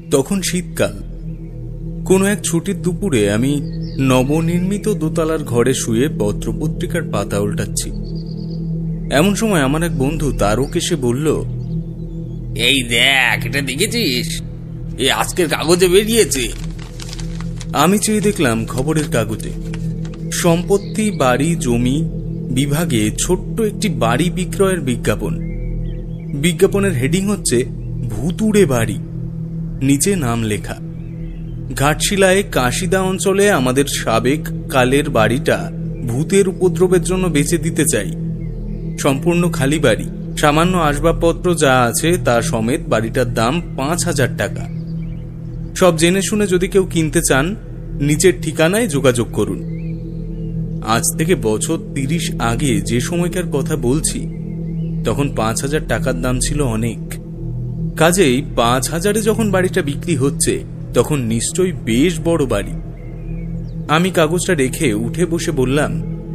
তখন শীতকাল। কোনো এক ছুটির দুপুরে আমি নবনির্মিত দোতলার ঘরে শুয়ে পত্রপত্রিকার পাতা উল্টাচ্ছি। এমন সময় আমার এক বন্ধু তারক এসে বলল, এই দেখ, এটা দেখেছিস? এই আজকের কাগজে বেরিয়েছে। আমি চেয়ে দেখলাম খবরের কাগজে সম্পত্তি, বাড়ি, জমি বিভাগে ছোট্ট একটি বাড়ি বিক্রয়ের বিজ্ঞাপন। বিজ্ঞাপনের হেডিং হচ্ছে ভুতুড়ে বাড়ি, নিচে নাম লেখা। ঘাটশিলায় কাশিদা অঞ্চলে আমাদের সাবেক কালের বাড়িটা ভূতের উপদ্রবের জন্য বেচে দিতে চাই। সম্পূর্ণ খালি বাড়ি, সামান্য আসবাবপত্র যা আছে তা সমেত বাড়িটার দাম ৫,০০০ টাকা। সব জেনে শুনে যদি কেউ কিনতে চান নিচের ঠিকানায় যোগাযোগ করুন। আজ থেকে বছর ৩০ আগে যে সময়কার কথা বলছি, তখন ৫,০০০ টাকার দাম ছিল অনেক। কাজেই ৫,০০০-এ যখন বাড়িটা বিক্রি হচ্ছে তখন নিশ্চয়ই বেশ বড় বাড়ি। আমি কাগজটা রেখে উঠে বসে বললাম,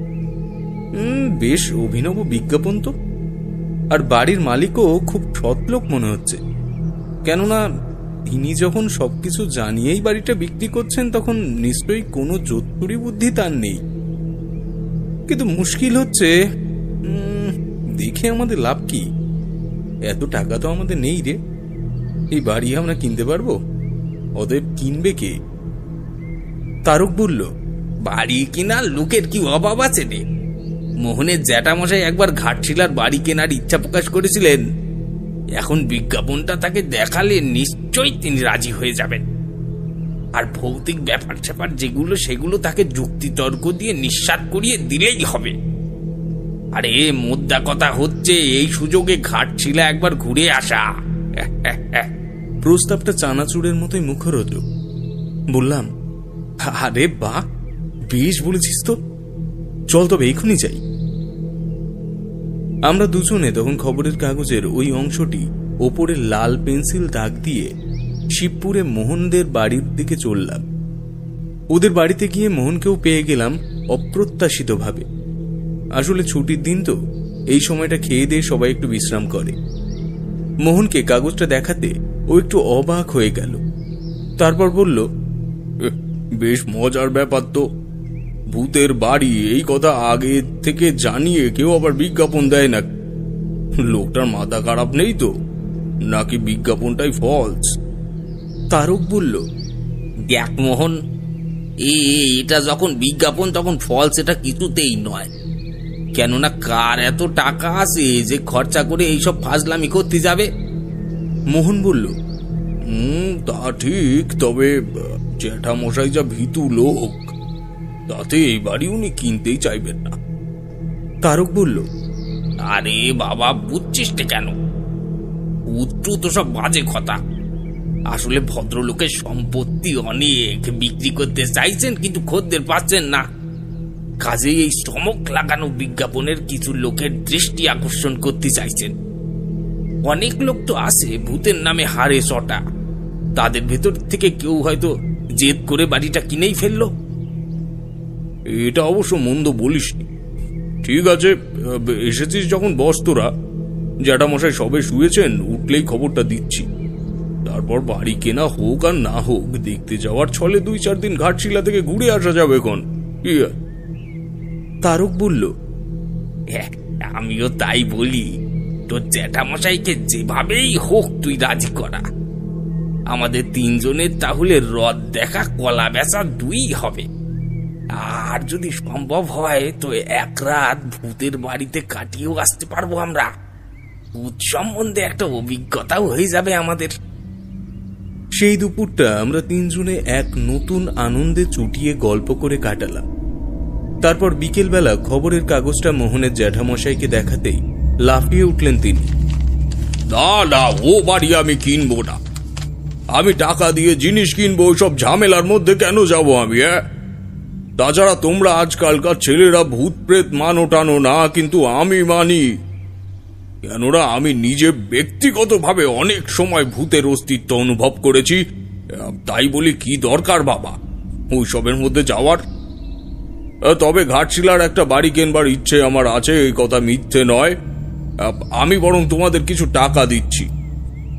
বেশ অভিনব বিজ্ঞাপন তো। আর বাড়ির মালিকও খুব সৎ লোক মনে হচ্ছে, কেননা তিনি যখন সবকিছু জানিয়েই বাড়িটা বিক্রি করছেন তখন নিশ্চয়ই কোনো জোত্তুরি বুদ্ধি তার নেই। কিন্তু মুশকিল হচ্ছে, দেখে আমাদের লাভ কি? এত টাকা তো আমাদের নেই রে। এই বাড়ি আমরা কিনতে পারবো? অতএব কিনবে কে? তারক বলল, বাড়ি কেনার লোকের কি অভাব আছে রে? মোহনের জ্যাঠামশাই একবার ঘাটশিলার বাড়ি কেনার ইচ্ছা প্রকাশ করেছিলেন। এখন বিজ্ঞাপনটা তাকে দেখালে নিশ্চয়ই তিনি রাজি হয়ে যাবেন। আর ভৌতিক ব্যাপার স্যাপার যেগুলো, সেগুলো তাকে যুক্তিতর্ক দিয়ে নিঃসাত করিয়ে দিলেই হবে। আরে মোদ্দা কথা হচ্ছে এই সুযোগে ঘাটশিলা একবার ঘুরে আসা। প্রস্তাবটা চানাচুরের মতোই মুখরোচক। বললাম, আরে বাহ, বেশ বলেছিস তো, চল তবে এখনই যাই। আমরা দুজনে তখন খবরের কাগজের ওই অংশটি ওপরে লাল পেন্সিল দাগ দিয়ে শিবপুরে মোহনদের বাড়ির দিকে চললাম। ওদের বাড়িতে গিয়ে মোহনকেও পেয়ে গেলাম অপ্রত্যাশিতভাবে। আসলে ছুটির দিন তো, এই সময়টা খেয়ে দিয়ে সবাই একটু বিশ্রাম করে। মোহনকে কাগজটা দেখাতে ও একটু অবাক হয়ে গেল। তারপর বলল, বেশ মজার ব্যাপার তো। ভূতের বাড়ি, এই কথা আগে থেকে জানিয়ে কেউ আবার বিজ্ঞাপন দেয় না। লোকটার মাথা খারাপ নেই তো, নাকি বিজ্ঞাপনটাই ফলস? তারক বলল, দেখ মোহন, এটা যখন বিজ্ঞাপন তখন ফলস এটা কিছুতেই নয়। কেননা কার এত টাকা আছে যে খরচা করে এইসব ফাজলামি করতে যাবে? মোহন বলল, তা ঠিক, তবে জ্যাঠামশাই যা ভীতু লোক, তাতে এই বাড়ি উনি কিনতেই চাইবেন না। তারক বলল, আরে বাবা, বুঝছিস কেন? পুত্র তো সব বাজে কথা। আসলে ভদ্রলোকের সম্পত্তি অনেক, বিক্রি করতে চাইছেন কিন্তু খদ্দের পাচ্ছেন না। কাজেই এই চমক লাগানো বিজ্ঞাপনের কিছু লোকের দৃষ্টি আকর্ষণ করতে চাইছেন। অনেক লোক তো আছে ভূতের নামে হাড়ে চটা, তাদের ভেতর থেকে কেউ হয়তো জেদ করে বাড়িটা কিনেই ফেললো। এটা অবশ্য মন্দ বলিসনি। ঠিক আছে, এসেছিস যখন বস তোরা। জ্যাঠামশাই সবে শুয়েছেন, উঠলেই খবরটা দিচ্ছি। তারপর বাড়ি কেনা হোক আর না হোক, দেখতে যাওয়ার ছলে ২-৪ দিন ঘাটশিলা থেকে ঘুরে আসা যাবে। এখন তারক বলল, আমিও তাই বলি। তোর জ্যাঠামশাইকে যেভাবেই হোক তুই রাজি করা। আমাদের তিনজনের তাহলে রথ দেখা, কলা বেচা ২ হবে। আর যদি সম্ভব হয় তো এক রাত ভূতের বাড়িতে কাটিয়েও আসতে পারবো আমরা। ভূত সম্বন্ধে একটা অভিজ্ঞতাও হয়ে যাবে আমাদের। সেই দুপুরটা আমরা তিনজনে এক নতুন আনন্দে চুটিয়ে গল্প করে কাটালাম। তারপর বিকেলবেলা খবরের কাগজটা মোহনের জ্যাঠামশাইকে দেখাতেই লাফিয়ে উঠলেন তিনি। না, ও বাড়ি আমি কিনবো না। আমি টাকা দিয়ে জিনিস কিনবো, ওইসব ঝামেলার মধ্যে কেন যাব আমি? তাছাড়া তোমরা আজকালকার ছেলেরা ভূত প্রেত মানো টানো না, কিন্তু আমি মানি। কেননা আমি নিজে ব্যক্তিগতভাবে অনেক সময় ভূতের অস্তিত্ব অনুভব করেছি। তাই বলি কি দরকার বাবা ওইসবের মধ্যে যাওয়ার? তবে ঘাটশিলার একটা বাড়ি কেনবার ইচ্ছে আমার আছে, এই কথা মিথ্যে নয়। আমি বরং তোমাদের কিছু টাকা দিচ্ছি।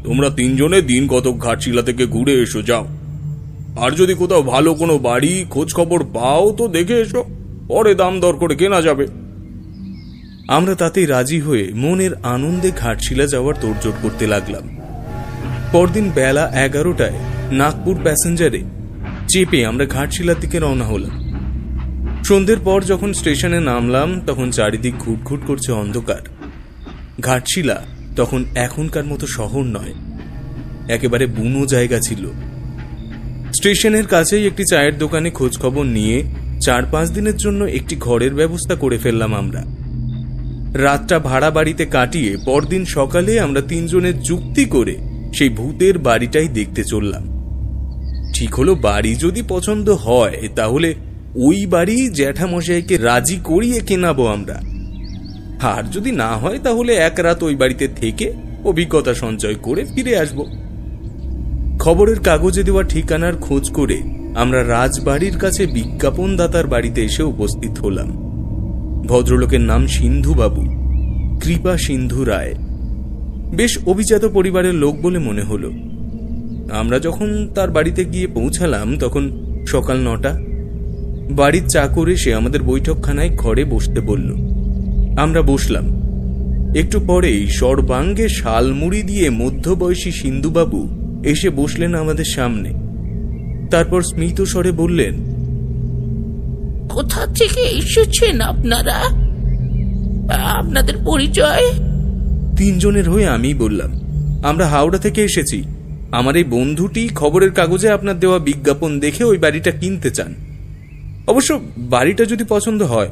তোমরা তিনজনে দিন কতক ঘাটশিলা থেকে ঘুরে এসো, যাও। আর যদি কোথাও ভালো কোনো বাড়ি খোঁজ খবর পাও তো দেখে এসো, পরে দাম দর করে কেনা যাবে। আমরা তাতেই রাজি হয়ে মনের আনন্দে ঘাটশিলা যাওয়ার তোড়জোড় করতে লাগলাম। পরদিন বেলা 11টায় নাগপুর প্যাসেঞ্জারে চেপে আমরা ঘাটশিলার দিকে রওনা হলাম। সন্ধ্যের পর যখন স্টেশনে নামলাম তখন চারিদিক ঘুটঘুট করছে অন্ধকার। ঘাটশিলা তখন এখনকার মতো শহর নয়, একেবারে বুনো জায়গা ছিল। স্টেশনের কাছেই একটি চায়ের দোকানে খোঁজ খবর নিয়ে 4-5 দিনের জন্য একটি ঘরের ব্যবস্থা করে ফেললাম আমরা। রাতটা ভাড়া বাড়িতে কাটিয়ে পরদিন সকালে আমরা তিনজনের যুক্তি করে সেই ভূতের বাড়িটাই দেখতে চললাম। ঠিক হলো, বাড়ি যদি পছন্দ হয় তাহলে ওই বাড়ি জ্যাঠামশাইকে রাজি করিয়ে কেনাবো আমরা, আর যদি না হয় তাহলে এক রাত ওই বাড়িতে থেকে অভিজ্ঞতা সঞ্চয় করে ফিরে আসব। খবরের কাগজে দেওয়া ঠিকানার খোঁজ করে আমরা রাজবাড়ির কাছে বিজ্ঞাপনদাতার বাড়িতে এসে উপস্থিত হলাম। ভদ্রলোকের নাম সিন্ধুবাবু, কৃপা সিন্ধু রায়। বেশ অভিজাত পরিবারের লোক বলে মনে হলো। আমরা যখন তার বাড়িতে গিয়ে পৌঁছালাম তখন সকাল 9টা। বাড়ির চাকর এসে আমাদের বৈঠকখানায় ঘরে বসতে বলল। আমরা বসলাম। একটু পরেই সর্বাঙ্গে শালমুড়ি দিয়ে মধ্যবয়সী সিন্ধুবাবু এসে বসলেন আমাদের সামনে। তারপর স্মিত স্বরে বললেন, কোথা থেকে এসেছেন আপনারা? আপনাদের পরিচয়? তিনজনের হয়ে আমি বললাম, আমরা হাওড়া থেকে এসেছি। আমার এই বন্ধুটি খবরের কাগজে আপনার দেওয়া বিজ্ঞাপন দেখে ওই বাড়িটা কিনতে চান। অবশ্য বাড়িটা যদি পছন্দ হয়।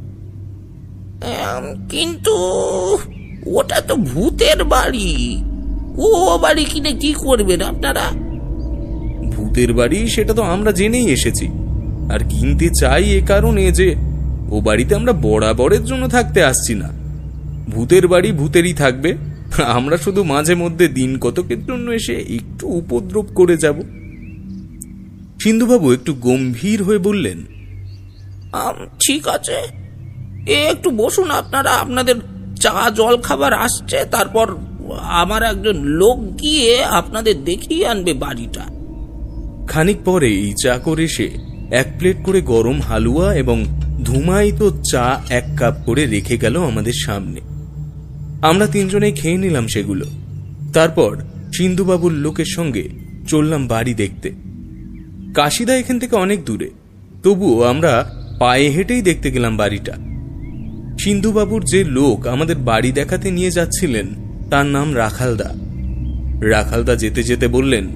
কিন্তু ওটা তো ভূতের বাড়ি, ও বাড়ি কিনে কি করবেন আপনারা? ভূতের বাড়ি সেটা তো আমরা জেনেই এসেছি, আর কিনতে চাই এ কারণে যে ও বাড়িতে আমরা বরাবরের জন্য থাকতে আসছি না। ভূতের বাড়ি ভূতেরই থাকবে, আমরা শুধু মাঝে মধ্যে দিন কতকের জন্য এসে একটু উপদ্রব করে যাব। সিন্ধুবাবু একটু গম্ভীর হয়ে বললেন, ঠিক আছে, একটু বসুন আপনারা, আপনাদের চা জল খাবার আসছে, তারপর আমার একজন লোক গিয়ে আপনাদের দেখিয়ে আনবে বাড়িটা। খানিক পরেই চাকর এসে 1 প্লেট করে গরম হালুয়া এবং ধুমায়িত চা 1 কাপ করে রেখে গেল আমাদের সামনে। আমরা তিনজনে খেয়ে নিলাম সেগুলো। তারপর সিন্ধুবাবুর লোকের সঙ্গে চললাম বাড়ি দেখতে। কাশিদা এখান থেকে অনেক দূরে, তবুও আমরা পায়ে হেঁটেই দেখতে গেলাম বাড়িটা। সিন্ধুবাবুর যে লোক আমাদের বাড়ি দেখাতে নিয়ে যাচ্ছিলেন তার নাম রাখালদা। রাখালদা যেতে যেতে বললেন,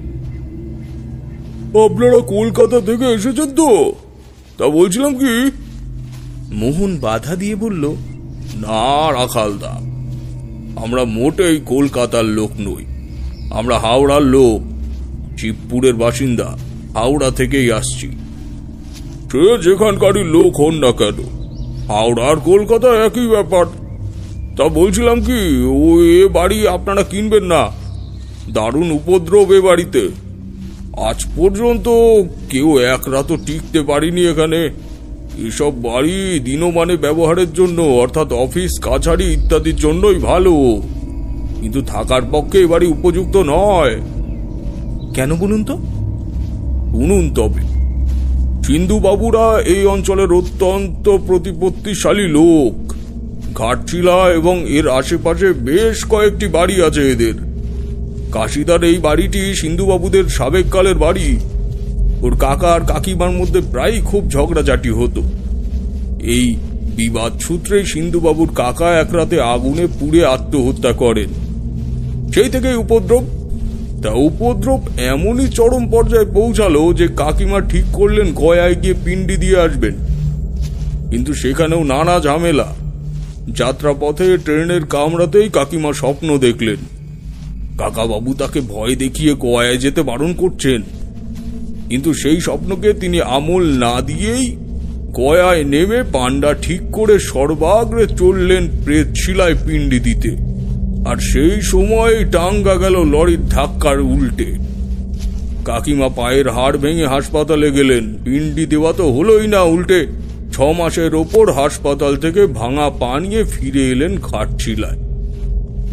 আপনারা কলকাতা থেকে এসেছেন তো? তা বলছিলাম কি। মোহন বাধা দিয়ে বলল, না রাখালদা, আমরা মোটেই কলকাতার লোক নই, আমরা হাওড়ার লোক, শিবপুরের বাসিন্দা, হাওড়া থেকেই আসছি। সে যেখানকারই লোক হন না কেন, হাওড়ার কলকাতা একই ব্যাপার। তা বলছিলাম কি, ওই এ বাড়ি আপনারা কিনবেন না? দারুণ উপদ্রব এ বাড়িতে। আজ পর্যন্ত কেউ এক রাতও টিকতে পারিনি এখানে। এসব বাড়ি দিনমানে ব্যবহারের জন্য, অর্থাৎ অফিস কাছারি ইত্যাদির জন্যই ভালো, কিন্তু থাকার পক্ষে এ বাড়ি উপযুক্ত নয়। কেন বলুন তো? শুনুন তবে, সিন্ধুবাবুরা এই অঞ্চলের অত্যন্ত প্রতিপত্তিশালী লোক। ঘাটশিলা এবং এর আশেপাশে বেশ কয়েকটি বাড়ি আছে এদের। কাশিদার এই বাড়িটি সিন্ধুবাবুদের সাবেককালের বাড়ি। ওর কাকা আর কাকিমার মধ্যে প্রায় খুব ঝগড়াঝাটি হতো। এই বিবাদ সূত্রেই সিন্ধুবাবুর কাকা এক রাতে আগুনে পুড়ে আত্মহত্যা করেন। সেই থেকেই উপদ্রব। তা উপদ্রব এমনই চরম পর্যায়ে পৌঁছালো যে কাকিমা ঠিক করলেন গয়ায় গিয়ে পিণ্ডি দিয়ে আসবেন। কিন্তু সেখানেও নানা ঝামেলা। যাত্রাপথে ট্রেনের কামরাতেই কাকিমা স্বপ্ন দেখলেন কাকাবাবু তাকে ভয় দেখিয়ে গয়ায় যেতে বারণ করছেন, কিন্তু সেই স্বপ্নকে তিনি আমল না দিয়েই গয়ায় নেমে পান্ডা ঠিক করে সর্বাগ্রে চললেন প্রেতশিলায় পিণ্ডি দিতে। আর সেই সময় টাঙ্গা গেল লরির ধাক্কার উল্টে। কাকিমা পায়ের হাড় ভেঙে হাসপাতালে গেলেন। পিণ্ডি দেওয়া তো হলোই না, উল্টে 6 মাসের ওপর হাসপাতাল থেকে ভাঙা পা নিয়ে ফিরে এলেন ঘাটশিলায়।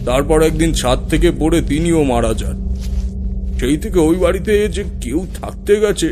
তারপর একদিন ছাদ থেকে পড়ে তিনিও মারা যান। সেই থেকে ওই বাড়িতে যে কেউ থাকতে গেছে,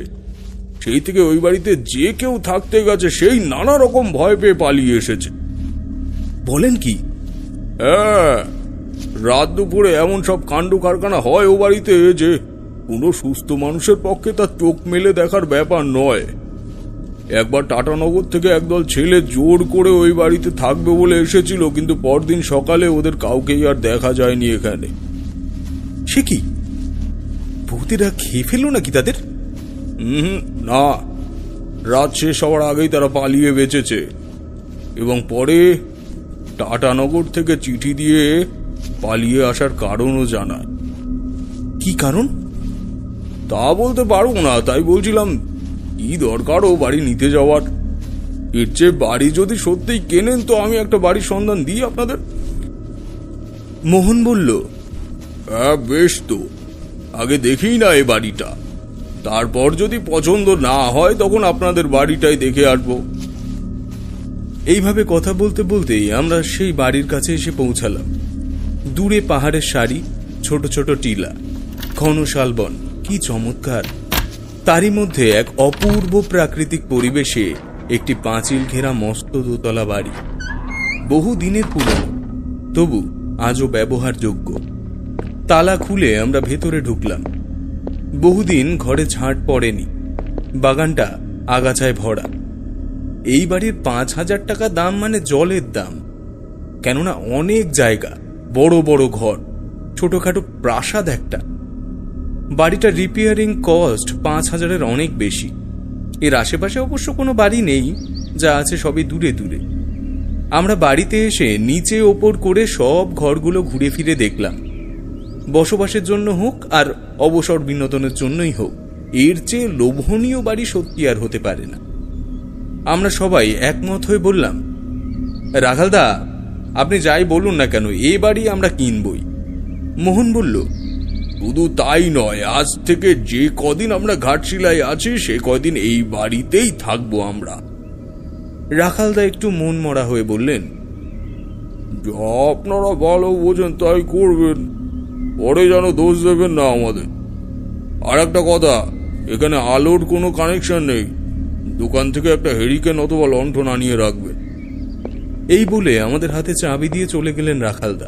সেই নানা রকম ভয় পেয়ে পালিয়ে এসেছে। বলেন কি? হ্যাঁ, রাত দুপুরে এমন সব কাণ্ড কারখানা হয় ও বাড়িতে যে কোনো সুস্থ মানুষের পক্ষে তার চোখ মেলে দেখার ব্যাপার নয়। একবার টাটানগর থেকে একদল ছেলে জোর করে ওই বাড়িতে থাকবে বলে এসেছিল, কিন্তু পরদিন সকালে ওদের কাউকেই আর দেখা যায়নি এখানে। সে কি, ভূতেরা খেয়ে ফেললো নাকি তাদের? না, রাত শেষ হওয়ার আগেই তারা পালিয়ে বেঁচেছে এবং পরে টাটানগর থেকে চিঠি দিয়ে পালিয়ে আসার কারণও জানায়। কি কারণ? তা বলতে পারবো না, তাই বলছিলাম কি দরকার ও বাড়ি নিতে যাওয়ার। এর চেয়ে বাড়ি যদি সত্যিই কেনেন তো আমি একটা বাড়ির সন্ধান দিই আপনাদের। মোহন বলল, হ্যাঁ বেশ, তো আগে দেখি না এই বাড়িটা, তারপর যদি পছন্দ না হয় তখন আপনাদের বাড়িটাই দেখে আসবো। এইভাবে কথা বলতে বলতেই আমরা সেই বাড়ির কাছে এসে পৌঁছালাম। দূরে পাহাড়ের সারি, ছোট ছোট টিলা, ঘন শালবন, কি চমৎকার! তারই মধ্যে এক অপূর্ব প্রাকৃতিক পরিবেশে একটি পাঁচিল ঘেরা মস্ত দোতলা বাড়ি। বহু দিনের পুরনো, তবু আজও ব্যবহারযোগ্য। তালা খুলে আমরা ভেতরে ঢুকলাম। বহুদিন ঘরে ঝাঁট পড়েনি, বাগানটা আগাছায় ভরা। এই বাড়ির 5,000 টাকা দাম মানে জলের দাম, কেননা অনেক জায়গা, বড় বড় ঘর, ছোটখাটো প্রাসাদ একটা। বাড়িটা রিপেয়ারিং কস্ট 5,000-এর অনেক বেশি। এর আশেপাশে অবশ্য কোনো বাড়ি নেই, যা আছে সবই দূরে দূরে। আমরা বাড়িতে এসে নিচে ওপর করে সব ঘরগুলো ঘুরে ফিরে দেখলাম। বসবাসের জন্য হোক আর অবসর বিনোদনের জন্যই হোক, এর চেয়ে লোভনীয় বাড়ি সত্যি আর হতে পারে না। আমরা সবাই একমত হয়ে বললাম, রাখালদা, আপনি যাই বলুন না কেন, এ বাড়ি আমরা কিনবই। মোহন বলল, শুধু তাই নয়, আজ থেকে যে কদিন আমরা ঘাটশিলায় আছি সে কদিন এই বাড়িতেই থাকবো আমরা। রাখালদা একটু মন মরা হয়ে বললেন, যা আপনারা ভালো বোঝেন তাই করবেন, পরে যেন দোষ দেবেন না আমাদের। আর একটা কথা, এখানে আলোর কোনো কানেকশন নেই, দোকান থেকে একটা হেরিকেন অথবা লণ্ঠন আনিয়ে রাখবেন। এই বলে আমাদের হাতে চাবি দিয়ে চলে গেলেন রাখালদা।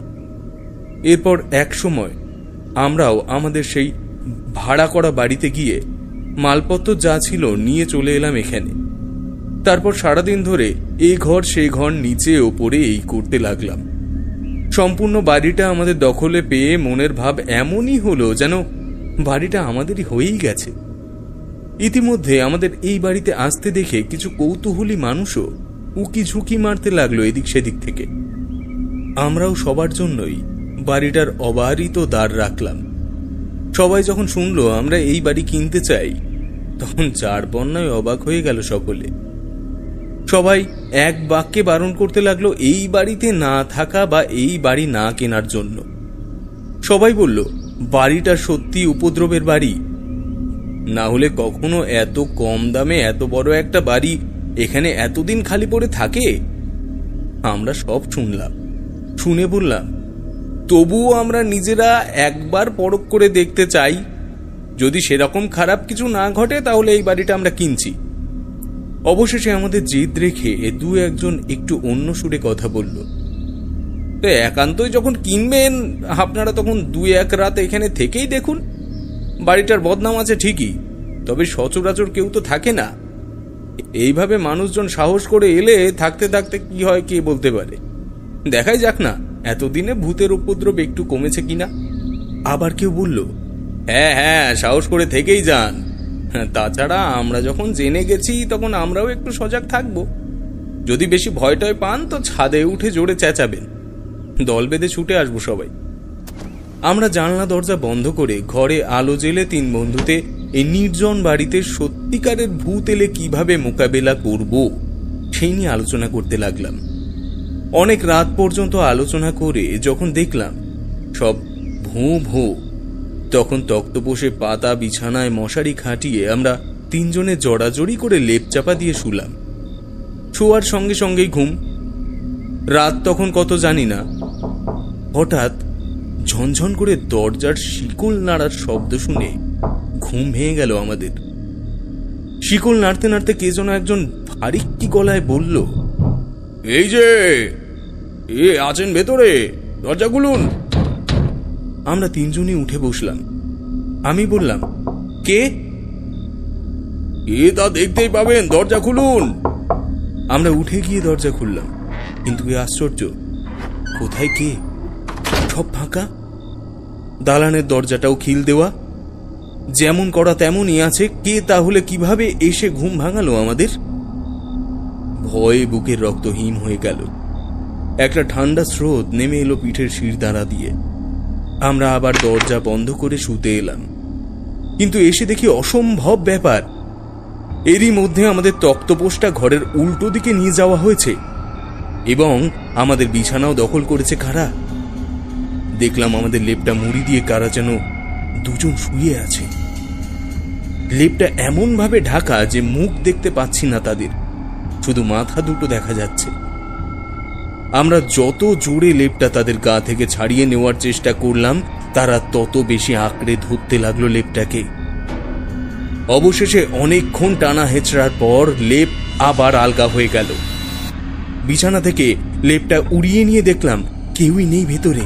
এরপর এক সময় আমরাও আমাদের সেই ভাড়া করা বাড়িতে গিয়ে মালপত্র যা ছিল নিয়ে চলে এলাম এখানে। তারপর সারাদিন ধরে এই ঘর সেই ঘর নিচে ওপরে এই করতে লাগলাম। সম্পূর্ণ বাড়িটা আমাদের দখলে পেয়ে মনের ভাব এমনই হলো যেন বাড়িটা আমাদেরই হয়েই গেছে। ইতিমধ্যে আমাদের এই বাড়িতে আসতে দেখে কিছু কৌতূহলী মানুষও উকি ঝুঁকি মারতে লাগলো এদিক সেদিক থেকে। আমরাও সবার জন্যই বাড়িটার অবারিত দ্বার রাখলাম। সবাই যখন শুনলো আমরা এই বাড়ি কিনতে চাই, তখন চার বন্যায় অবাক হয়ে গেল সকলে। সবাই এক বাক্যে বারণ করতে লাগলো এই বাড়িতে না থাকা বা এই বাড়ি না কেনার জন্য। সবাই বলল, বাড়িটা সত্যি উপদ্রবের বাড়ি, না হলে কখনো এত কম দামে এত বড় একটা বাড়ি এখানে এতদিন খালি পড়ে থাকে। আমরা সব শুনলাম, শুনে বললাম, তবুও আমরা নিজেরা একবার পরখ করে দেখতে চাই, যদি সেরকম খারাপ কিছু না ঘটে তাহলে এই বাড়িটা আমরা কিনছি। অবশেষে আমাদের জেদ রেখে দু একজন একটু অন্য সুরে কথা বলল, তো একান্তই যখন কিনবেন আপনারা তখন 2-1 রাত এখানে থেকেই দেখুন। বাড়িটার বদনাম আছে ঠিকই, তবে সচরাচর কেউ তো থাকে না। এইভাবে মানুষজন সাহস করে এলে থাকতে থাকতে কি হয় কে বলতে পারে। দেখাই যাক না এতদিনে ভূতের উপদ্রব একটু কমেছে কিনা। আবার কেউ বলল, হ্যাঁ হ্যাঁ, সাহস করে থেকেই যান, তাছাড়া আমরা যখন জেনে গেছি তখন আমরাও একটু সজাগ থাকবো। যদি বেশি ভয়টয় পান তো ছাদে উঠে জোরে চেঁচাবেন, দল বেঁধে ছুটে আসবো সবাই। আমরা জানলা দরজা বন্ধ করে ঘরে আলো জেলে 3 বন্ধুতে এই নির্জন বাড়িতে সত্যিকারের ভূত এলে কিভাবে মোকাবেলা করব সেই নিয়ে আলোচনা করতে লাগলাম। অনেক রাত পর্যন্ত আলোচনা করে যখন দেখলাম সব ভোঁ ভোঁ, তখন তক্তপোষে পাতা বিছানায় মশারি খাটিয়ে আমরা 3 জনে জড়াজড়ি করে লেপ চাপা দিয়ে শুলাম। শোয়ার সঙ্গে সঙ্গেই ঘুম। রাত তখন কত জানি না, হঠাৎ ঝনঝন করে দরজার শিকল নাড়ার শব্দ শুনে ঘুম ভেঙে গেল আমাদের। শিকল নাড়তে নাড়তে কে যেন একজন ভারী কি গলায় বলল, এই যে আছেন ভেতরে, দরজা খুলুন। আমরা তিনজনই উঠে বসলাম। আমি বললাম, কে? তা দেখতেই পাবেন, দরজা খুলুন। আমরা উঠে গিয়ে দরজা খুললাম, কিন্তু কি আশ্চর্য, কোথায় কে? সব ফাঁকা। দালানের দরজাটাও খিল দেওয়া, যেমন করা তেমনই আছে। কে তাহলে কিভাবে এসে ঘুম ভাঙালো আমাদের? ভয়ে বুকের রক্ত হিম হয়ে গেল। একটা ঠান্ডা স্রোত নেমে এলো পিঠের শিরদাঁড়া দিয়ে। আমরা আবার দরজা বন্ধ করে শুতে এলাম, কিন্তু এসে দেখি অসম্ভব ব্যাপার। এরই মধ্যে আমাদের তক্তপোষটা ঘরের উল্টো দিকে নিয়ে যাওয়া হয়েছে এবং আমাদের বিছানাও দখল করেছে কারা। দেখলাম আমাদের লেপটা মুড়ি দিয়ে কারা যেন দুজন শুয়ে আছে। লেপটা এমন ভাবে ঢাকা যে মুখ দেখতে পাচ্ছি না তাদের, শুধু মাথা দুটো দেখা যাচ্ছে। আমরা যত জোরে লেপটা তাদের গা থেকে ছাড়িয়ে নেওয়ার চেষ্টা করলাম, তারা তত বেশি আঁকড়ে ধরতে লাগলো লেপটাকে। অবশেষে অনেকক্ষণ টানা হেঁচড়ার পর লেপ আবার আলগা হয়ে গেল। বিছানা থেকে লেপটা উড়িয়ে নিয়ে দেখলাম কেউই নেই ভেতরে।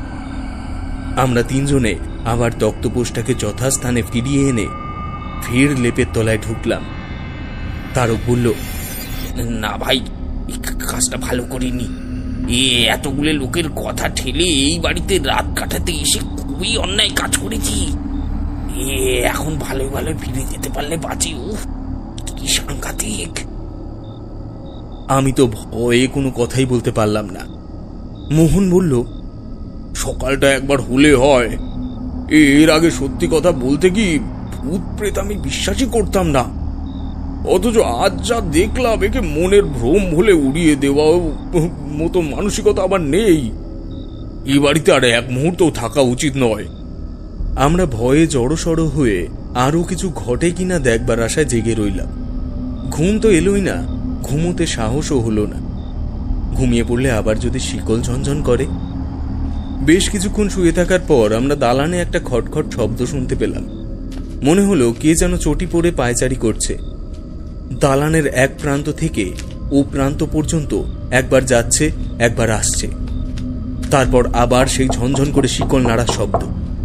আমরা তিনজনে আবার তক্তপোষটাকে যথাস্থানে ফিরিয়ে এনে ফের লেপের তলায় ঢুকলাম। তারক বলল, না ভাই, কাজটা ভালো করিনি। এতগুলো লোকের কথা ঠেলে এই বাড়িতে রাত কাটাতে এসে খুবই অন্যায় কাজ করেছি। এখন ভালো ভালো ফিরে যেতে পারলে বাঁচি। কি সাংঘাতিক! আমি তো ভয়ে কোনো কথাই বলতে পারলাম না। মোহন বলল, সকালটা একবার হলে হয়। এর আগে সত্যি কথা বলতে কি ভূত প্রেত আমি বিশ্বাসই করতাম না, অথচ আজ যা দেখলাম একে মনের ভ্রম বলে উড়িয়ে দেওয়া মতো মানসিকতা আবার নেই। এই বাড়িতে আর এক মুহূর্তও থাকা উচিত নয়। আমরা ভয়ে জড়সড় হয়ে আরো কিছু ঘটে কিনা দেখবার আশায় জেগে রইলাম। ঘুম তো এলোই না, ঘুমোতে সাহসও হলো না। ঘুমিয়ে পড়লে আবার যদি শিকল ঝনঝন করে। বেশ কিছুক্ষণ শুয়ে থাকার পর আমরা দালানে একটা খটখট শব্দ শুনতে পেলাম। মনে হলো কে যেন চটি পড়ে পায়চারি করছে। দালানের এক প্রান্ত থেকে ও প্রান্ত পর্যন্ত একবার যাচ্ছে, একবার আসছে। তারপর আবার সেই ঝনঝন করে শিকল নাড়ার শব্দ।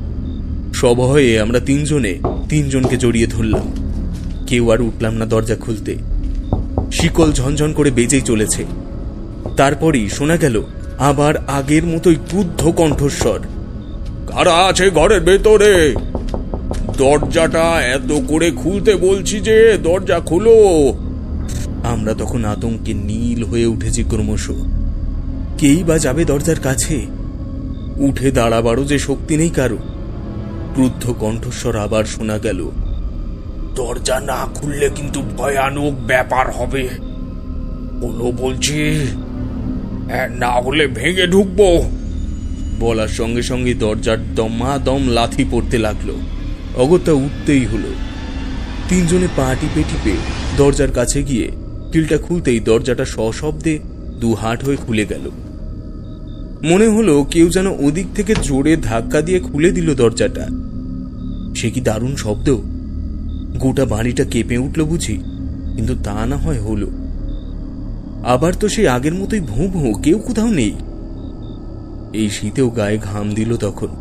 সভয়ে আমরা তিনজনকে জড়িয়ে ধরলাম। কেউ আর উঠলাম না দরজা খুলতে। শিকল ঝনঝন করে বেজেই চলেছে। তারপরই শোনা গেল আবার আগের মতোই ক্রুদ্ধ কণ্ঠস্বর, কারা আছে ঘরের ভেতরে? দরজাটা এত করে খুলতে বলছি যে, দরজা খুলো। আমরা তখন আতঙ্কে নীল হয়ে উঠেছি ক্রমশ। কেই বা যাবে দরজার কাছে? উঠে দাঁড়াবারও যে শক্তি নেই কারো। ক্রুদ্ধ কণ্ঠস্বর আবার শোনা গেল, দরজা না খুললে কিন্তু ভয়ানক ব্যাপার হবে। বলো বলছি, না হলে ভেঙে ঢুকবো। বলার সঙ্গে সঙ্গে দরজার দমাদম লাথি পড়তে লাগলো। অগত্যা উঠতেই হলো। তিনজনে পা টিপে টিপে দরজার কাছে গিয়ে কিলটা খুলতেই দরজাটা সশব্দে দু হাট হয়ে খুলে গেল। মনে হলো কেউ যেন ওদিক থেকে জোরে ধাক্কা দিয়ে খুলে দিল দরজাটা। সে কি দারুণ শব্দ! গোটা বাড়িটা কেঁপে উঠল বুঝি, কিন্তু তা না হয় হলো। আবার তো সেই আগের মতোই ভোঁ ভোঁ, কেউ কোথাও নেই। এই শীতেও গায়ে ঘাম দিল তখন।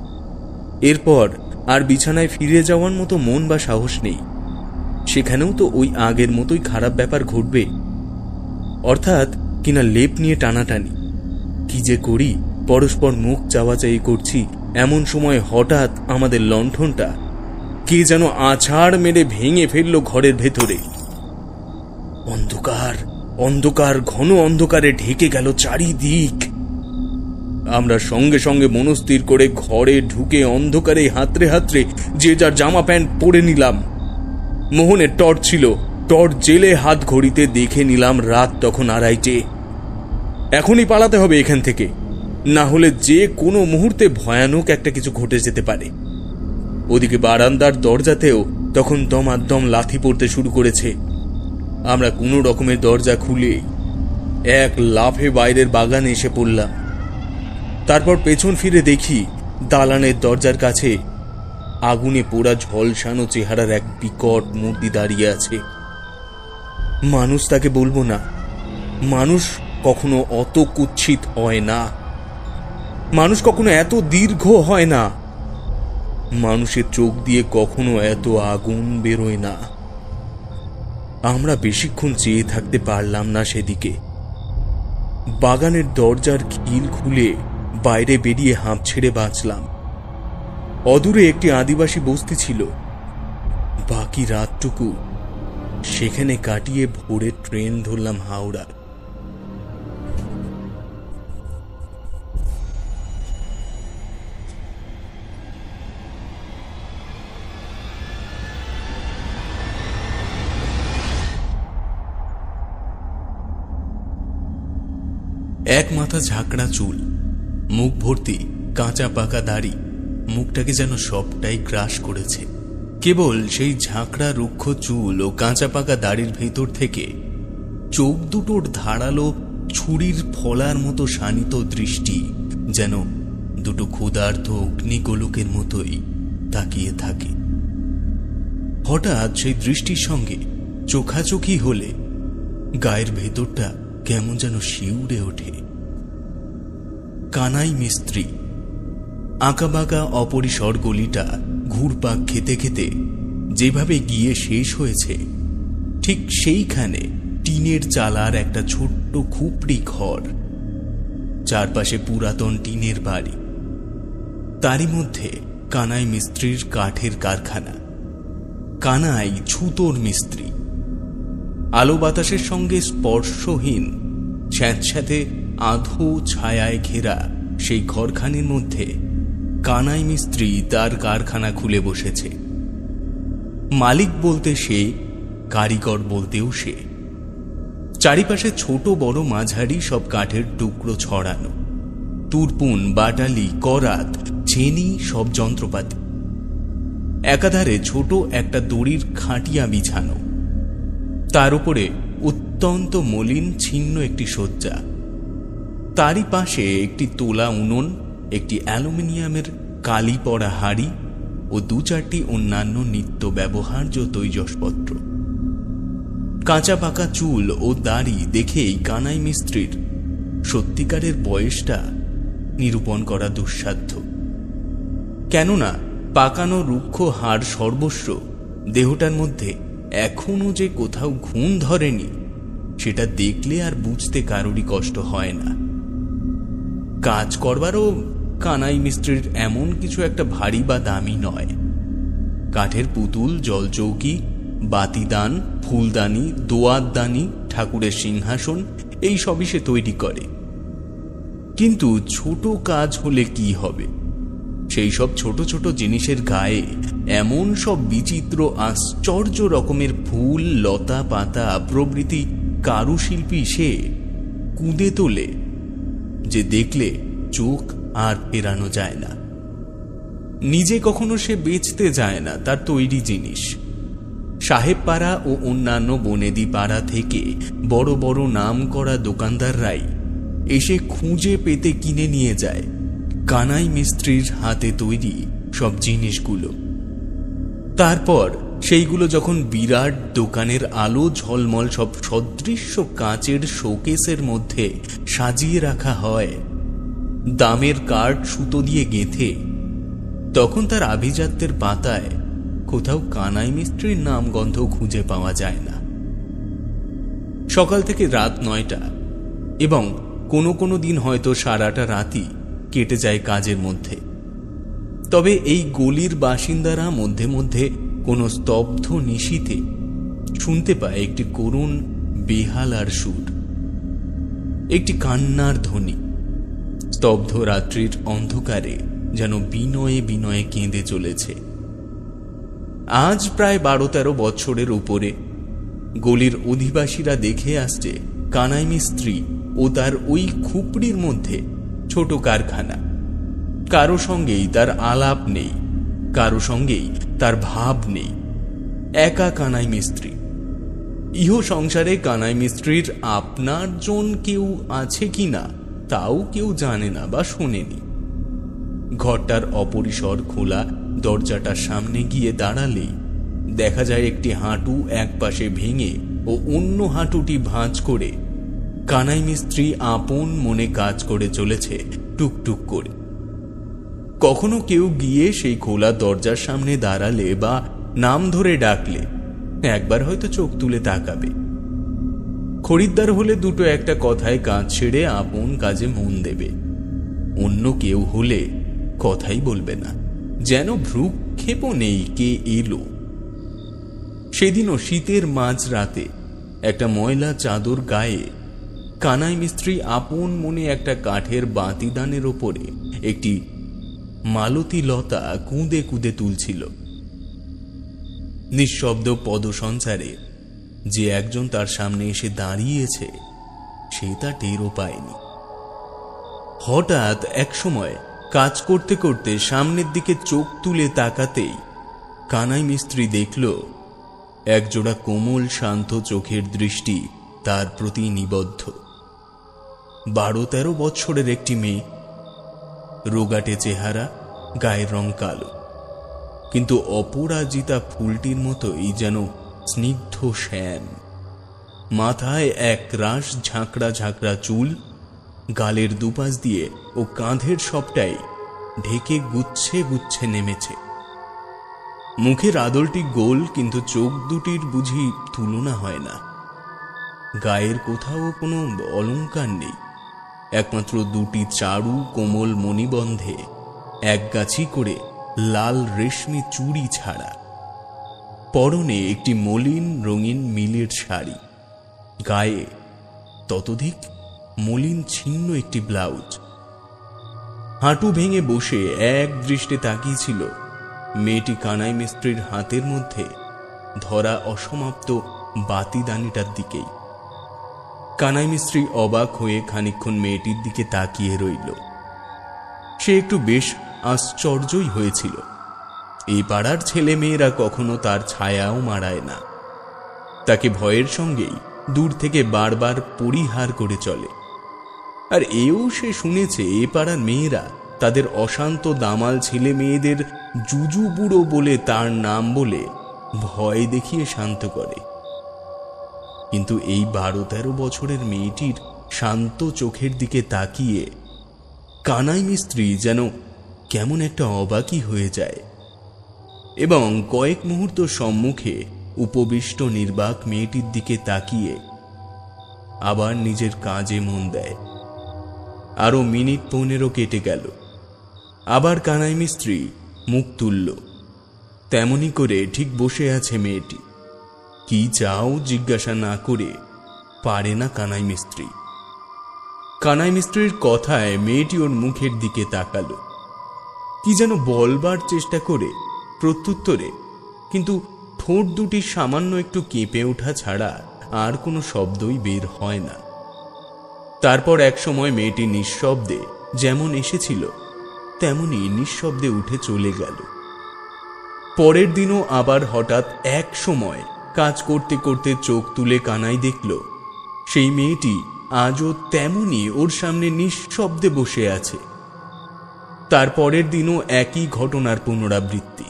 এরপর আর বিছানায় ফিরে যাওয়ার মতো মন বা সাহস নেই। সেখানেও তো ওই আগের মতোই খারাপ ব্যাপার ঘটবে, অর্থাৎ কিনা লেপ নিয়ে টানাটানি। কি যে করি, পরস্পর মুখ চাওয়াচাই করছি। এমন সময় হঠাৎ আমাদের লণ্ঠনটা কে যেন আছাড় মেরে ভেঙে ফেলল ঘরের ভেতরে। অন্ধকার, অন্ধকার, ঘন অন্ধকারে ঢেকে গেল চারিদিক। আমরা সঙ্গে সঙ্গে মনস্থির করে ঘরে ঢুকে অন্ধকারে হাতড়ে হাতড়ে যে যার জামা প্যান্ট পরে নিলাম। মোহনের টর্চ ছিল, টর্চ জেলে হাত ঘড়িতে দেখে নিলাম রাত তখন 2:30। এখনই পালাতে হবে এখান থেকে, না হলে যে কোনো মুহূর্তে ভয়ানক একটা কিছু ঘটে যেতে পারে। ওদিকে বারান্দার দরজাতেও তখন দমাদম লাথি পড়তে শুরু করেছে। আমরা কোনো রকমের দরজা খুলে এক লাফে বাইরের বাগানে এসে পড়লাম। তারপর পেছন ফিরে দেখি দালানের দরজার কাছে আগুনে পোড়া ঝলসানো চেহারার এক বিকট মূর্তি দাঁড়িয়ে আছে। মানুষ তাকে বলবো না, মানুষ কখনো অত কুৎসিত হয় না, মানুষ কখনো এত দীর্ঘ হয় না, মানুষের চোখ দিয়ে কখনো এত আগুন বেরোয় না। আমরা বেশিক্ষণ চেয়ে থাকতে পারলাম না সেদিকে। বাগানের দরজার খিল খুলে বাইরে বেরিয়ে হাঁপ ছেড়ে বাঁচলাম। অদূরে একটি আদিবাসী বস্তি ছিল। বাকি রাতটুকু সেখানে কাটিয়ে ভোরের ট্রেন ধরলাম হাওড়ার। এক মাথা ঝাঁকড়া চুল, মুখ ভর্তি কাঁচা পাকা দাড়ি, মুখটাকে যেন সবটাই গ্রাস করেছে। কেবল সেই ঝাঁকড়া রুক্ষ চুল ও কাঁচা পাকা দাড়ির ভেতর থেকে চোখ দুটোর ধারালো ছুরির ফলার মতো শানিত দৃষ্টি যেন দুটো ক্ষুধার্ত অগ্নিগোলকের মতোই তাকিয়ে থাকে। হঠাৎ সেই দৃষ্টির সঙ্গে চোখাচোখি হলে গায়ের ভেতরটা কেমন যেন শিউরে ওঠে। কানাই মিস্ত্রি। আঁকাবাঁকা অপরিসর গলিটা ঘুরপাক খেতে খেতে যেভাবে গিয়ে শেষ হয়েছে, ঠিক সেইখানে টিনের চালার একটা ছোট্ট খুপড়ি ঘর, চারপাশে পুরাতন টিনের বাড়ি, তারই মধ্যে কানাই মিস্ত্রির কাঠের কারখানা। কানাই ছুতোর মিস্ত্রি। আলো বাতাসের সঙ্গে স্পর্শহীন স্যাঁতস্যাঁতে আধো ছায়ায় ঘেরা সেই ঘরখানির মধ্যে কানাই মিস্ত্রি তার কারখানা খুলে বসেছে। মালিক বলতে সে, কারিগর বলতেও সে। চারিপাশে ছোট বড় মাঝারি সব কাঠের টুকরো ছড়ানো, তুরপুন, বাটালি, করাত, ছেনি সব যন্ত্রপাতি। একাধারে ছোট একটা দড়ির খাটিয়া বিছানো, তার উপরে অত্যন্ত মলিন ছিন্ন একটি শয্যা। তারই পাশে একটি তোলা উনুন, একটি অ্যালুমিনিয়ামের কালি পড়া হাড়ি ও দু চারটি অন্যান্য নিত্য ব্যবহার্য তৈজসপত্র। কাঁচা পাকা চুল ও দাড়ি দেখেই কানাই মিস্ত্রির সত্যিকারের বয়সটা নিরূপণ করা দুঃসাধ্য। কেননা পাকানো রুক্ষ হাড় সর্বস্ব দেহটার মধ্যে এখনো যে কোথাও ঘুম ধরেনি, সেটা দেখলে আর বুঝতে কারোরই কষ্ট হয় না। কাজ করবারও কানাই মিস্ত্রির এমন কিছু একটা ভারী বা দামি নয়। কাঠের পুতুল, জলচৌকি, বাতিদান, ফুলদানি, দোয়াতদানি, ঠাকুরের সিংহাসন এই সবই সে তৈরি করে। কিন্তু ছোট কাজ হলে কি হবে? সেই সব ছোট ছোট জিনিসের গায়ে এমন সব বিচিত্র আশ্চর্য রকমের ফুল, লতা পাতা প্রভৃতি কারুশিল্পী সে কুঁদে তোলে যে দেখলে চোখ আর ফেরানো যায় না। নিজে কখনো সে বেচতে যায় না তার তৈরি জিনিস। সাহেব পাড়া ও অন্যান্য বনেদি পাড়া থেকে বড় বড় নাম করা দোকানদাররাই এসে খুঁজে পেতে কিনে নিয়ে যায় কানাই মিস্ত্রির হাতে তৈরি সব জিনিসগুলো। তারপর সেইগুলো যখন বিরাট দোকানের আলো ঝলমল সব সদৃশ্য কাচের শোকেসের মধ্যে সাজিয়ে রাখা হয়, দামের কার্ড সুতো দিয়ে গেঁথে, তখন তার আভিজাত্যের পাতায় কোথাও কানাই মিস্ত্রির নাম গন্ধ খুঁজে পাওয়া যায় না। সকাল থেকে রাত 9টা এবং কোনো কোনো দিন হয়তো সারাটা রাতই কেটে যায় কাজের মধ্যে। তবে এই গলির বাসিন্দারা মধ্যে মধ্যে কোনো স্তব্ধ নিশীথে শুনতে পায় একটি করুণ বেহালার সুর, একটি কান্নার ধ্বনি। স্তব্ধ রাত্রির অন্ধকারে যেন বিনয়ে বিনয়ে কেঁদে চলেছে। আজ প্রায় 12-13 বছরের উপরে গলির অধিবাসীরা দেখে আসছে কানাই মিস্ত্রি ও তার ওই খুপড়ির মধ্যে ছোট কারখানা। কারো সঙ্গেই তার আলাপ নেই, কারো সঙ্গেই তার ভাব নেই। একা কানাই মিস্ত্রি। ইহ সংসারে কানাই মিস্ত্রির আপনার জন কেউ আছে কিনা তাও কেউ জানে না বা শোনেনি। ঘরটার অপরিসর খোলা দরজাটার সামনে গিয়ে দাঁড়ালেই দেখা যায় একটি হাঁটু একপাশে ভেঙে ও অন্য হাঁটুটি ভাঁজ করে কানাই মিস্ত্রি আপন মনে কাজ করে চলেছে টুকটুক করে। কখনো কেউ গিয়ে সেই খোলা দরজার সামনে দাঁড়ালে বা নাম ধরে ডাকলে একবার হয়তো চোখ তুলে তাকাবে। খরিদ্দার হলে দুটো একটা কথায় কাজ ছেড়ে আপন কাজে মন দেবে। অন্য কেউ হলে কথাই বলবে না, যেন ভ্রুক্ষেপও নেই কে এলো। সেদিনও শীতের মাঝরাতে একটা ময়লা চাদর গায়ে কানাই মিস্ত্রি আপন মনে একটা কাঠের বাতিদানের ওপরে একটি মালতী লতা কুঁদে কুঁদে তুলছিল। নিঃশব্দ পদসঞ্চারে যে একজন তার সামনে এসে দাঁড়িয়েছে সে তা টেরও পায়নি। হঠাৎ একসময় কাজ করতে করতে সামনের দিকে চোখ তুলে তাকাতেই কানাই মিস্ত্রি দেখল একজোড়া কোমল শান্ত চোখের দৃষ্টি তার প্রতি নিবদ্ধ। 12-13 বছরের একটি মেয়ে, রোগাটে চেহারা, গায়ের রং কালো, কিন্তু অপরাজিতা ফুলটির মতোই যেন স্নিগ্ধ শ্যাম। মাথায় এক রাশ ঝাঁকড়া ঝাঁকড়া চুল, গালের দুপাশ দিয়ে ও কাঁধের সবটাই ঢেকে গুচ্ছে গুচ্ছে নেমেছে। মুখের আদলটি গোল, কিন্তু চোখ দুটির বুঝি তুলনা হয় না। গায়ের কোথাও কোনো অলংকার নেই, একমাত্র দুটি চারু কোমল মণিবন্ধে একগাছি করে লাল রেশমি চুড়ি ছাড়া। পরনে একটি মলিন রঙিন মিলের শাড়ি, গায়ে ততোধিক মলিন ছিন্ন একটি ব্লাউজ। হাঁটু ভেঙে বসে এক দৃষ্টে তাকিয়েছিল মেয়েটি কানাই মিস্ত্রির হাতের মধ্যে ধরা অসমাপ্ত বাতিদানিটার দিকেই। কানাই মিস্ত্রি অবাক হয়ে খানিকক্ষণ মেয়েটির দিকে তাকিয়ে রইল। সে একটু বেশ আশ্চর্যই হয়েছিল। এই পাড়ার ছেলে মেয়েরা কখনো তার ছায়াও মাড়ায় না, তাকে ভয়ের সঙ্গেই দূর থেকে বারবার পরিহার করে চলে। আর এও সে শুনেছে এ পাড়ার মেয়েরা তাদের অশান্ত দামাল ছেলে মেয়েদের জুজু বুড়ো বলে তার নাম বলে ভয় দেখিয়ে শান্ত করে। কিন্তু এই 12-13 বছরের মেয়েটির শান্ত চোখের দিকে তাকিয়ে কানাই মিস্ত্রি যেন কেমন একটা অবাকই হয়ে যায় এবং কয়েক মুহূর্ত সম্মুখে উপবিষ্ট নির্বাক মেয়েটির দিকে তাকিয়ে আবার নিজের কাজে মন দেয়। আরো মিনিট 15 কেটে গেল। আবার কানাই মিস্ত্রি মুখ তুলল। তেমনি করে ঠিক বসে আছে মেয়েটি। কি চাও জিজ্ঞাসা না করে পারে না কানাই মিস্ত্রি। কানাই মিস্ত্রির কথায় মেয়েটি ওর মুখের দিকে তাকালো, কি যেন বলবার চেষ্টা করে প্রত্যুত্তরে, কিন্তু ঠোঁট দুটি সামান্য একটু কেঁপে ওঠা ছাড়া আর কোনো শব্দই বের হয় না। তারপর এক সময় মেয়েটি নিঃশব্দে যেমন এসেছিল তেমনি নিঃশব্দে উঠে চলে গেল। পরের দিনও আবার হঠাৎ এক সময় কাজ করতে করতে চোখ তুলে কানাই দেখল সেই মেয়েটি আজও তেমনি ওর সামনে নিঃশব্দে বসে আছে। তারপরের দিনও একই ঘটনার পুনরাবৃত্তি।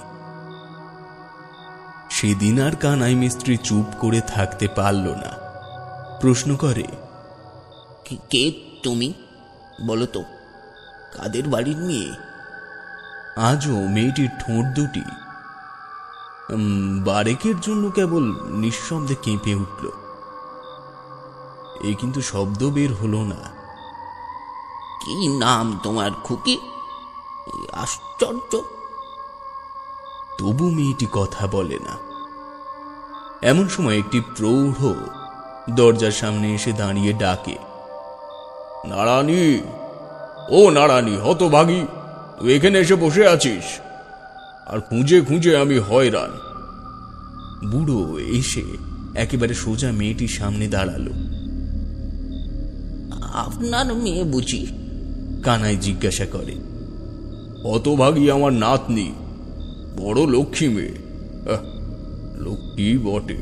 সেদিন আর কানাই মিস্ত্রি চুপ করে থাকতে পারল না। প্রশ্ন করে, কে তুমি? বলো তো, কাদের বাড়ির মেয়ে? আজও মেয়েটির ঠোঁট দুটি বারেকের জন্য কেবল নিঃশব্দে কেঁপে উঠল। কিন্তু শব্দ বের হলো না। কি নাম তোমার খুকি? আশ্চর্য। তবু মেয়েটি কথা বলে না। এমন সময় একটি প্রৌঢ় দরজার সামনে এসে দাঁড়িয়ে ডাকে, নারায়ণী, ও নারায়ণী, হতভাগী, তুই এখানে এসে বসে আছিস? আর খুঁজে খুঁজে আমি হয়রান। বুড়ো এসে একেবারে সোজা মেয়েটির সামনে দাঁড়ালো। আপনার মেয়ে বুঝি? কানাই জিজ্ঞাসা করে। হতভাগী আমার নাতনি, বড় লক্ষ্মী মেয়ে। লক্ষ্মী বটে,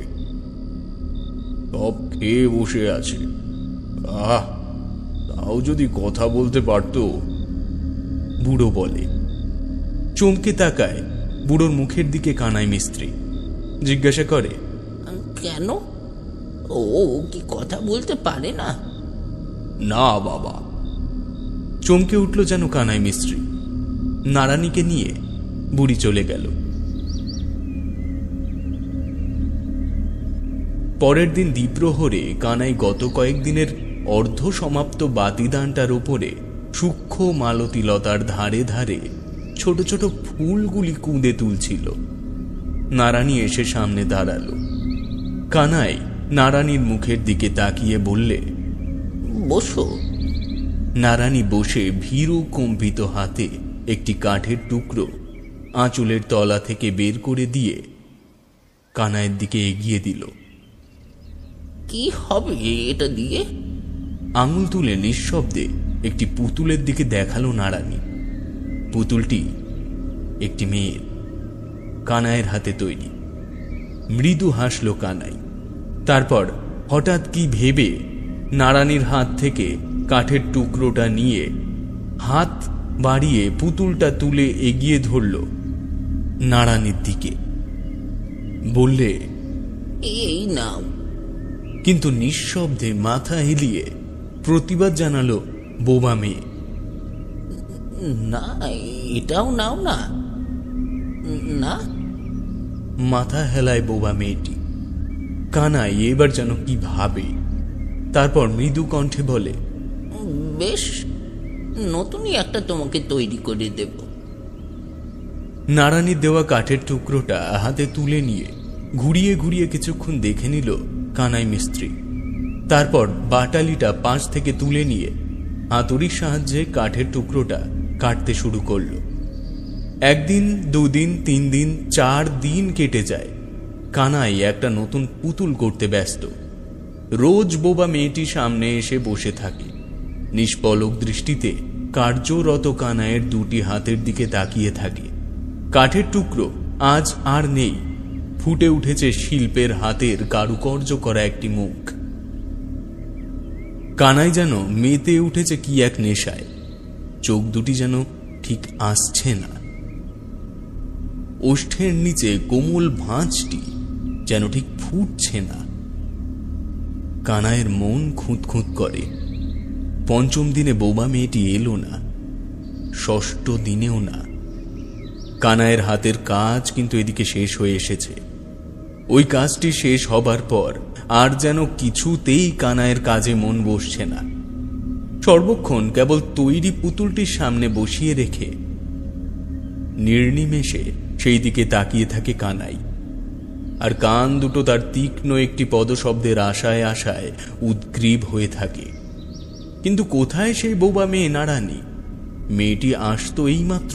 সব খেয়ে বসে আছে। তাও যদি কথা বলতে পারত। বুড়ো বলে, চমকে তাকায় বুড়োর মুখের দিকে কানাই মিস্ত্রি। জিজ্ঞাসা করে, কেন? ও কি কথা বলতে পারে না? না বাবা। চমকে উঠল যেন কানাই মিস্ত্রি। নারানিকে নিয়ে বুড়ি চলে গেল। পরের দিন দ্বীপ্রহরে কানাই গত কয়েকদিনের অর্ধ সমাপ্ত বাতিদানটার উপরে সূক্ষ্ম মালতীলতার ধারে ধারে ছোট ছোট ফুলগুলি কুঁদে তুলছিল। নারানি এসে সামনে দাঁড়ালো। কানাই নারানির মুখের দিকে তাকিয়ে বললে, বসো। নারানি বসে ভীরু কম্পিত হাতে একটি কাঠের টুকরো আঁচলের তলা থেকে বের করে দিয়ে কানাইয়ের দিকে এগিয়ে দিল। কি হবে এটা দিয়ে? আঙুল তুলে নিঃশব্দে একটি পুতুলের দিকে দেখালো নারানি। পুতুলটি একটি মেয়ের, কানাইয়ের হাতে তৈরি। মৃদু হাসল কানাই। তারপর হঠাৎ কি ভেবে নারানির হাত থেকে কাঠের টুকরোটা নিয়ে হাত বাড়িয়ে পুতুলটা তুলে এগিয়ে ধরল নারানির দিকে। বললে, এই নাও। কিন্তু নিঃশব্দে মাথা হেলিয়ে প্রতিবাদ জানালো বোবা মেয়ে। না, এটাও নাও না। না। মাথা হেলায় বোবা মেয়েটি। কানাই এবার যেন কি ভাবে। তারপর মৃদু কণ্ঠে বলে, বেশ, নতুনই একটা তোমাকে তৈরি করে দেব। নারানির দেওয়া কাঠের টুকরোটা হাতে তুলে নিয়ে ঘুরিয়ে ঘুরিয়ে কিছুক্ষণ দেখে নিল কানাই মিস্ত্রি। তারপর বাটালিটা পাশ থেকে তুলে নিয়ে হাতুড়ির সাহায্যে কাঠের টুকরোটা কাটতে শুরু করল। একদিন, দুদিন, 3 দিন, 4 দিন কেটে যায়। কানাই একটা নতুন পুতুল করতে ব্যস্ত। রোজ বোবা মেয়েটি সামনে এসে বসে থাকে। নিষ্পলক দৃষ্টিতে কার্যরত কানাইয়ের দুটি হাতের দিকে তাকিয়ে থাকে। কাঠের টুকরো আজ আর নেই, ফুটে উঠেছে শিল্পের হাতের কারুকার্য করা একটি মুখ। কানাই যেন মেতে উঠেছে কি এক নেশায়। চোখ দুটি যেন ঠিক আসছে না। ওষ্ঠের নিচে কোমল ভাঁজটি যেন ঠিক ফুটছে না। কানাইয়ের মন খুঁতখুঁত করে। 5ম দিনে বোবা মেয়েটি এলো না, 6ষ্ঠ দিনেও না। কানাইয়ের হাতের কাজ কিন্তু এদিকে শেষ হয়ে এসেছে। ওই কাজটি শেষ হবার পর আর যেন কিছুতেই কানাইয়ের কাজে মন বসছে না। সর্বক্ষণ কেবল তৈরি পুতুলটির সামনে বসিয়ে রেখে নির্নিমেষে সেই দিকে তাকিয়ে থাকে কানাই। আর কান দুটো তার তীক্ষ্ণ একটি পদশব্দের আশায় আশায় উদ্গ্রীব হয়ে থাকে। কিন্তু কোথায় সেই বোবা মেয়ে নারানি? মেয়েটি আসতো এইমাত্র।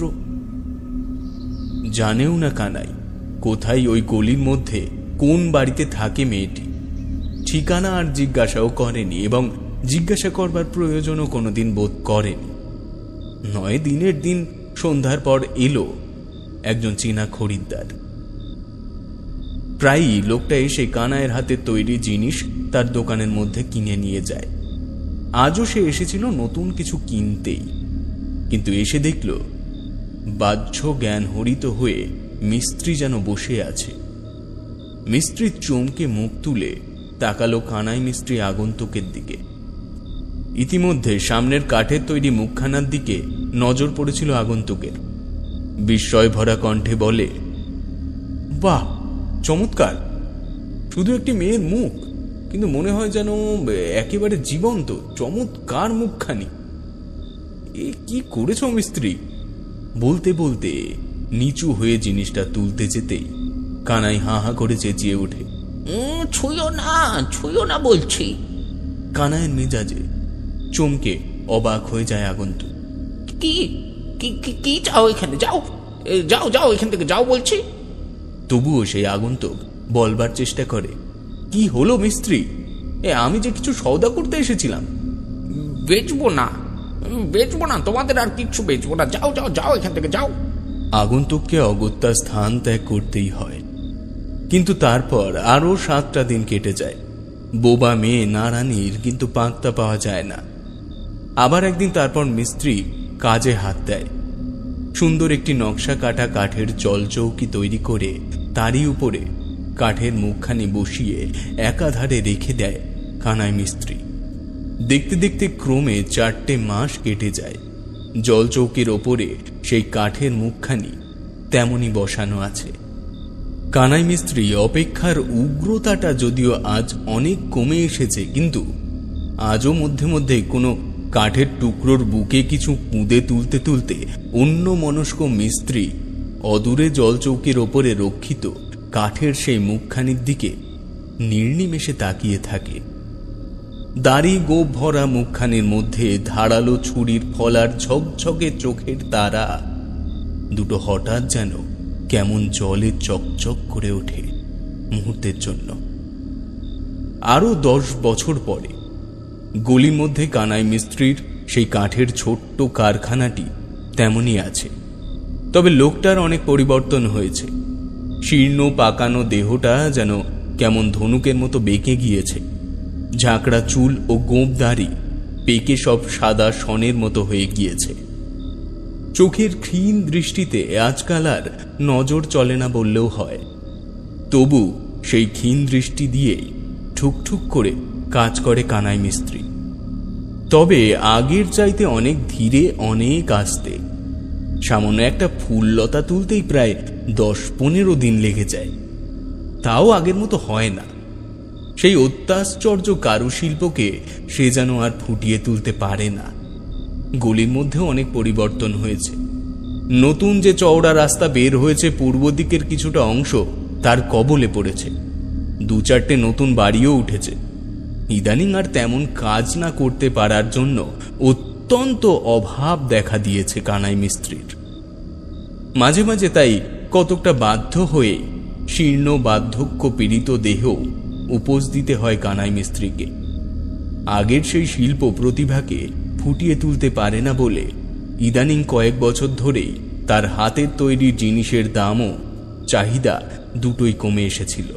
জানেও না কানাই কোথায় ওই গলির মধ্যে কোন বাড়িতে থাকে মেয়েটি। ঠিকানা আর জিজ্ঞাসাও করেনি এবং জিজ্ঞাসা করবার প্রয়োজনও কোনোদিন বোধ করেনি। 9 দিনের দিন সন্ধ্যার পর এলো একজন চীনা খরিদ্দার। প্রায়ই লোকটা এসে কানাইয়ের হাতে তৈরি জিনিস তার দোকানের মধ্যে কিনে নিয়ে যায়। আজও সে এসেছিল নতুন কিছু কিনতেই, কিন্তু এসে দেখল বাহ্য জ্ঞান হরিত হয়ে মিস্ত্রি যেন বসে আছে। মিস্ত্রি চমকে মুখ তুলে তাকালো কানাই মিস্ত্রি আগন্তুকের দিকে। ইতিমধ্যে সামনের কাঠের তৈরি মুখখানার দিকে নজর পড়েছিল আগন্তুকের। বিস্ময় ভরা কণ্ঠে বলে, বাহ, চমৎকার! শুধু একটি মেয়ের মুখ, কিন্তু মনে হয় যেন একেবারে জীবন্ত। চমৎকার মুখখানি। এ কি করেছ মিস্ত্রি? বলতে বলতে নিচু হয়ে জিনিসটা তুলতে যেতেই কানাই হা হা করে চেঁচিয়ে ওঠে, ছুঁয়ো না বলছি। কানাইয়ের মেজাজে চমকে অবাক হয়ে যায় আগন্তুক। কি কি কি চাও এখানে? যাও যাও যাও, এখান থেকে যাও বলছি। তবুও সেই আগন্তুক বলবার চেষ্টা করে, কি হলো মিস্ত্রি? আমি যে কিছু সওদা করতে এসেছিলাম। বেচবো না, তোমাদের আর কিচ্ছু বেচবো না। যাও যাও যাও, এখান থেকে যাও। আগন্তুককে অগত্যা স্থান ত্যাগ করতেই হয়। কিন্তু তারপর আরো 7টা দিন কেটে যায়। বোবা মেয়ে নারানির কিন্তু পাত্তা পাওয়া যায় না। আবার একদিন তারপর মিস্ত্রি কাজে হাত দেয়। সুন্দর একটি নকশা কাটা কাঠের জলচৌকি তৈরি করে তারই উপরে কাঠের মুখখানি বসিয়ে একাধারে রেখে দেয় কানাই মিস্ত্রি। দেখতে দেখতে ক্রমে 4টে মাস কেটে যায়। জলচৌকির ওপরে সেই কাঠের মুখখানি তেমনই বসানো আছে। কানাই মিস্ত্রি অপেক্ষার উগ্রতাটা যদিও আজ অনেক কমে এসেছে, কিন্তু আজও মধ্যে মধ্যে কোনো কাঠের টুকরোর বুকে কিছু কুঁদে তুলতে তুলতে অন্য মনস্ক মিস্ত্রি অদূরে জলচৌকির ওপরে রক্ষিত কাঠের সেই মুখখানির দিকে নির্নিমেষে তাকিয়ে থাকে। দাড়ি গোপ ভরা মুখখানির মধ্যে ধারালো ছুরির ফলার ঝকঝকে চোখের তারা দুটো হঠাৎ যেন কেমন জলে চকচক করে ওঠে মুহূর্তের জন্য। আরো 10 বছর পরে গলির মধ্যে কানাই মিস্ত্রির সেই কাঠের ছোট্ট কারখানাটি তেমনই আছে, তবে লোকটার অনেক পরিবর্তন হয়েছে। শীর্ণ পাকানো দেহটা যেন কেমন ধনুকের মতো বেঁকে গিয়েছে। ঝাঁকড়া চুল ও গোঁপ দাড়ি পেকে সব সাদা সনের মতো হয়ে গিয়েছে। চোখের ক্ষীণ দৃষ্টিতে আজকাল আর নজর চলে না বললেও হয়, তবু সেই ক্ষীণ দৃষ্টি দিয়েই ঠুকঠুক করে কাজ করে কানাই মিস্ত্রি। তবে আগের চাইতে অনেক ধীরে, অনেক আস্তে। সামান্য একটা ফুললতা তুলতেই প্রায় 10-15 দিন লেগে যায়। তাও আগের মতো হয় না। সেই অত্যাশ্চর্য কারুশিল্পকে সে যেন আর ফুটিয়ে তুলতে পারে না। গলির মধ্যে অনেক পরিবর্তন হয়েছে। নতুন যে চওড়া রাস্তা বের হয়েছে পূর্ব দিকের কিছুটা অংশ তার কবলে পড়েছে। 2-4টে নতুন বাড়িও উঠেছে। ইদানিং আর তেমন কাজ না করতে পারার জন্য অত্যন্ত অভাব দেখা দিয়েছে কানাই মিস্ত্রির। মাঝে মাঝে তাই কতকটা বাধ্য হয়ে শীর্ণ বার্ধক্য পীড়িত দেহ উপোস দিতে হয় কানাই মিস্ত্রিকে। আগের সেই শিল্প প্রতিভাকে ফুটিয়ে তুলতে পারে না বলে ইদানিং কয়েক বছর ধরেই তার হাতের তৈরি জিনিসের দামও চাহিদা দুটোই কমে এসেছিল।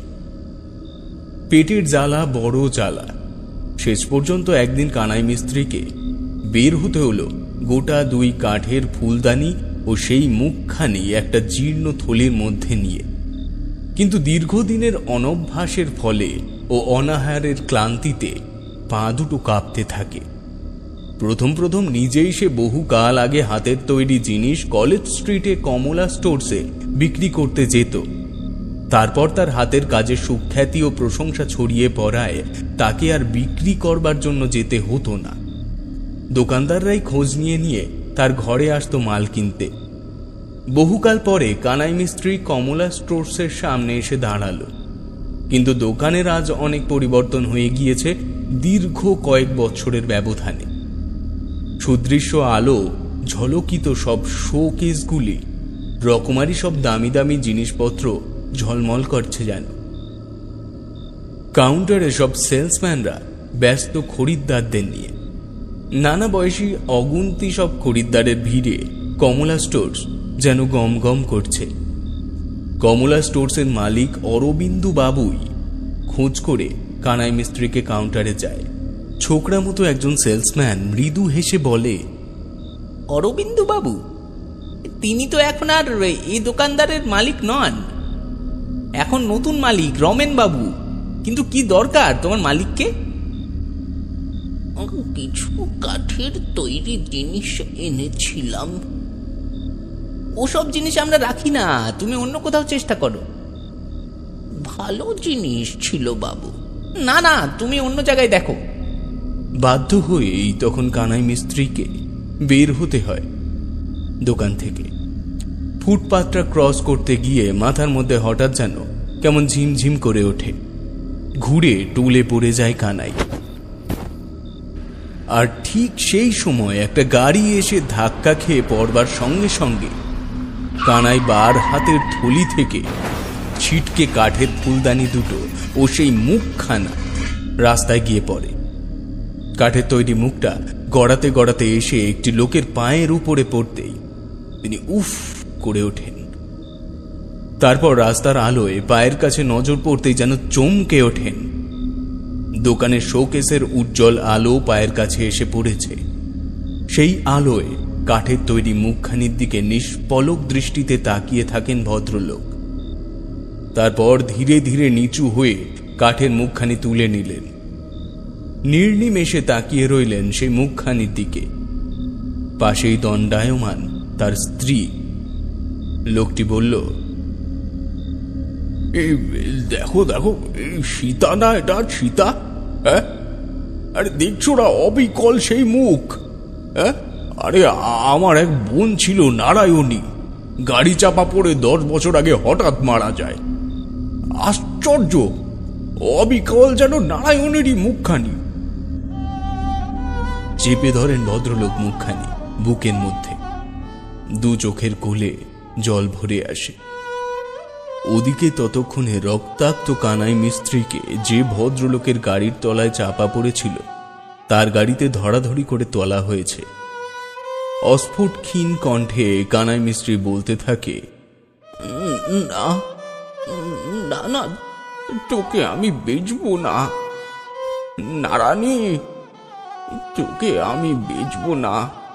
পেটের জ্বালা বড় জ্বালা। শেষ পর্যন্ত একদিন কানাই মিস্ত্রিকে বের হতে হলো গোটা 2 কাঠের ফুলদানি ও সেই মুখখানি একটা জীর্ণ থলির মধ্যে নিয়ে। কিন্তু দীর্ঘদিনের অনভ্যাসের ফলে ও অনাহারের ক্লান্তিতে পা দুটো কাঁপতে থাকে। প্রথম প্রথম নিজেই সে বহুকাল আগে হাতের তৈরি জিনিস কলেজ স্ট্রিটে কমলা স্টোরসে বিক্রি করতে যেত। তারপর তার হাতের কাজের সুখ্যাতি ও প্রশংসা ছড়িয়ে পড়ায় তাকে আর বিক্রি করবার জন্য যেতে হতো না। দোকানদাররাই খোঁজ নিয়ে নিয়ে তার ঘরে আসতো মাল কিনতে। বহুকাল পরে কানাই মিস্ত্রি কমলা স্টোরসের সামনে এসে দাঁড়ালো। কিন্তু দোকানের আজ অনেক পরিবর্তন হয়ে গিয়েছে দীর্ঘ কয়েক বছরের ব্যবধানে। সুদৃশ্য আলো ঝলকিত সব শোকেসগুলি রকমারি সব দামি দামি জিনিসপত্র ঝলমল করছে যেন। কাউন্টারে সব সেলসম্যানরা ব্যস্ত খরিদ্দারদের নিয়ে। নানা বয়সী অগুন্তি সব খরিদ্দারের ভিড়ে কমলা স্টোরস যেন গম গম করছে। কমলা স্টোরসের মালিক অরবিন্দু বাবুই খোঁজ করে কানাই মিস্ত্রিকে কাউন্টারে যায়। ছোকরা মতো একজন সেলসম্যান মৃদু হেসে বলে, অরবিন্দু বাবু, তিনি তো এখন আর এই দোকানদারের মালিক নন, এখন নতুন মালিক রমেন বাবু। কিন্তু কি দরকার তোমার মালিককে? কিছু কাঠের তৈরি জিনিস এনেছিলাম। ওসব জিনিস আমরা রাখি না, তুমি অন্য কোথাও চেষ্টা করো। ভালো জিনিস ছিল বাবু। না না, তুমি অন্য জায়গায় দেখো। বাধ্য হয়েই তখন কানাই মিস্ত্রিকে বের হতে হয় দোকান থেকে। ফুটপাথটা ক্রস করতে গিয়ে মাথার মধ্যে হঠাৎ যেন কেমন ঝিমঝিম করে ওঠে। ঘুরে টুলে পড়ে যায় কানাই। আর ঠিক সেই সময় একটা গাড়ি এসে ধাক্কা খেয়ে পড়বার সঙ্গে সঙ্গে কানাই বার হাতের থলি থেকে ছিটকে কাঠের ফুলদানি দুটো ও সেই মুখখানা রাস্তায় গিয়ে পড়ে। কাঠের তৈরি মুখটা গড়াতে গড়াতে এসে একটি লোকের পায়ের উপরে পড়তেই তিনি উফ করে ওঠেন। তারপর রাস্তার আলোয় পায়ের কাছে নজর পড়তেই যেন চমকে ওঠেন। দোকানের শোকেসের উজ্জ্বল আলো পায়ের কাছে এসে পড়েছে। সেই আলোয় কাঠের তৈরি মুখখানির দিকে নিষ্পলক দৃষ্টিতে তাকিয়ে থাকেন ভদ্রলোক। তারপর ধীরে ধীরে নিচু হয়ে কাঠের মুখখানি তুলে নিলেন। নির্নিমেষে তাকিয়ে রইলেন সেই মুখখানির দিকে। পাশেই দণ্ডায়মান তার স্ত্রী। লোকটি বলল, এই দেখো দেখো, এই সীতা না, এটা সীতা? হ্যাঁ, আরে দেখছো না, অবিকল সেই মুখ। হ্যাঁ, আরে আমার এক বোন ছিল নারায়ণী, গাড়ি চাপা পড়ে 10 বছর আগে হঠাৎ মারা যায়। আশ্চর্য, অবিকল যেন নারায়ণেরই মুখখানি। চেপে ধরেন ভদ্রলোক মুখখানি বুকের মধ্যে। দু চোখের কোলে জল ভরে আসে। ওদিকে ততক্ষণে রক্তাক্ত কানাই মিস্ত্রিকে, যে ভদ্রলোকের গাড়ির তলায় চাপা পড়েছিল, তার গাড়িতে ধরাধরি করে তোলা হয়েছে। অস্ফুট ক্ষীণ কণ্ঠে কানাই মিস্ত্রি বলতে থাকে, না না না, তোকে আমি বেচবো না নারায়ণী, তোকে আমি বেচবো না।